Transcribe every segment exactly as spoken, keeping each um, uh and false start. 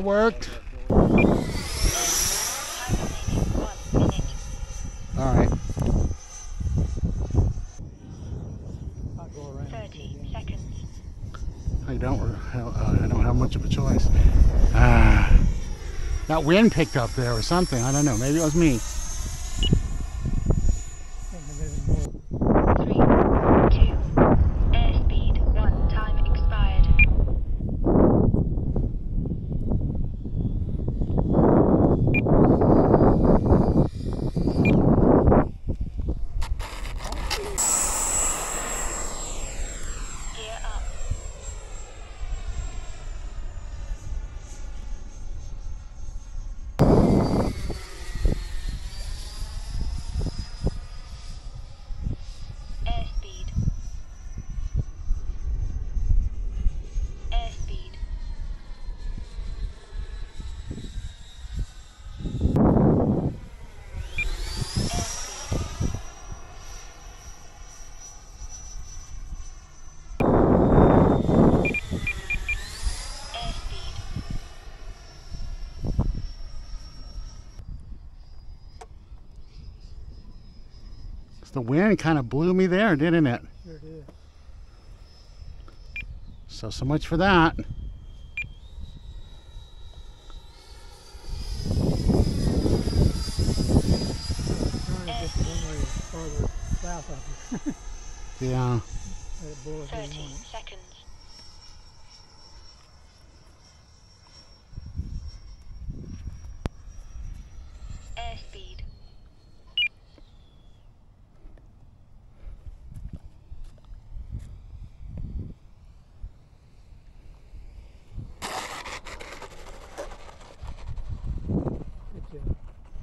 worked. All right. thirty seconds. I don't, I don't, uh, I don't have much of a choice. Uh, that wind picked up there or something. I don't know. Maybe it was me. Three, two, airspeed one, time expired. Gear up. Airspeed. Airspeed. Airspeed. The wind kind of blew me there, didn't it? Sure did. So, so much for that. Trying to get the runway farther south of you. Yeah. Let it blow if you Thirty want it. seconds. Airspeed. Good job.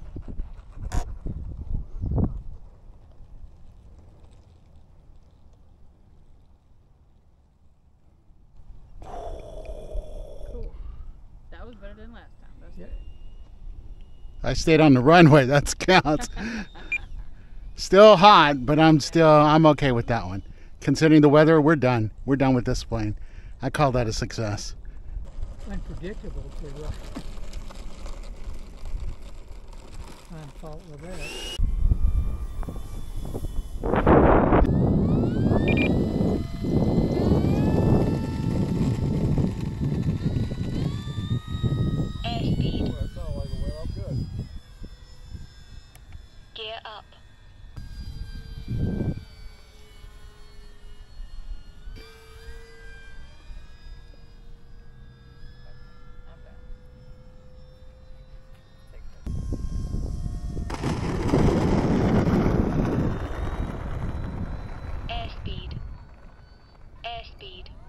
Cool. That was better than last time. That's Yeah. good. I stayed on the runway. That counts. Still hot, but I'm still I'm okay with that one. Considering the weather, we're done. We're done with this plane. I call that a success. Unpredictable too, right? Find fault with that. Airspeed. Gear up. Airspeed. Airspeed.